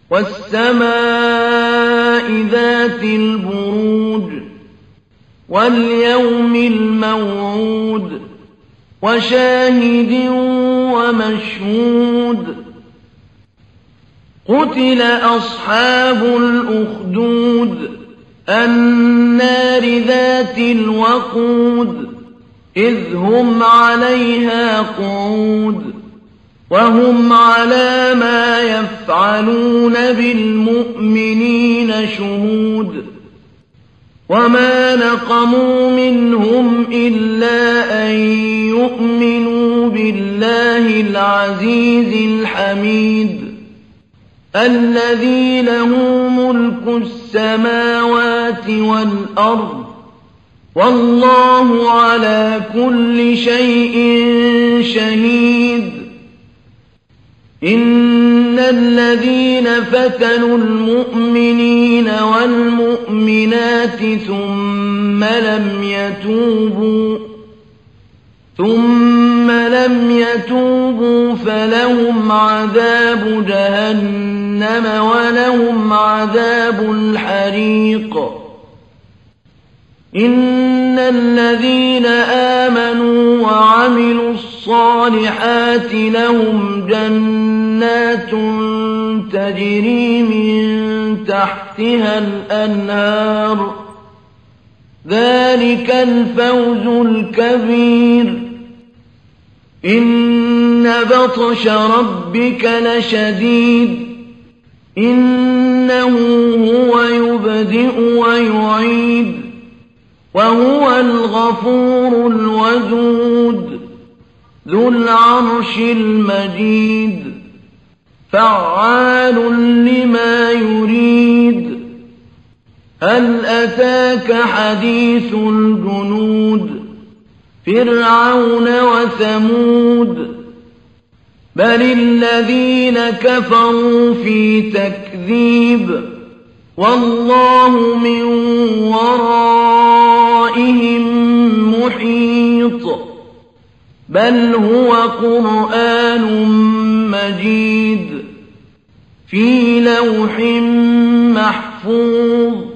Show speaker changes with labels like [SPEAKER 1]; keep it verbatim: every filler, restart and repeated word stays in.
[SPEAKER 1] والسماء ذات البروج واليوم الموعود وشاهد ومشهود قتل أصحاب الأخدود النار ذات الوقود إذ هم عليها قعود وهم على ما يفعلون بالمؤمنين شهود وما نقموا منهم إلا أن يؤمنوا بالله العزيز الحميد الذي له ملك السماوات والأرض والله على كل شيء شهيد إن الذين فتنوا المؤمنين والمؤمنات ثم لم يتوبوا ثم لم يتوبوا فلهم عذاب جهنم ولهم عذاب الحريق إن الذين آمنوا وعملوا الصالحات لهم جنات تجري من تحتها الأنهار ذلك الفوز الكبير إن بطش ربك لشديد إنه هو يبدئ ويعيد وهو الغفور الودود ذو العرش المجيد فعال لما يريد هل أتاك حديث الجنود فرعون وثمود بل الذين كفروا في تكذيب والله من ورائهم محيط بل هو قرآن مجيد في لوح محفوظ